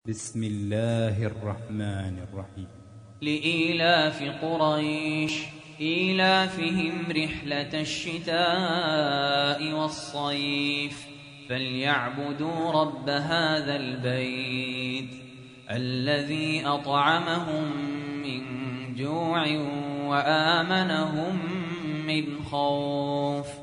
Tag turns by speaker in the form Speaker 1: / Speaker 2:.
Speaker 1: بسم الله الرحمن الرحيم.
Speaker 2: لإيلاف قريش إيلافهم رحلة الشتاء والصيف فليعبدوا رب هذا البيت الذي أطعمهم من جوع وآمنهم من خوف.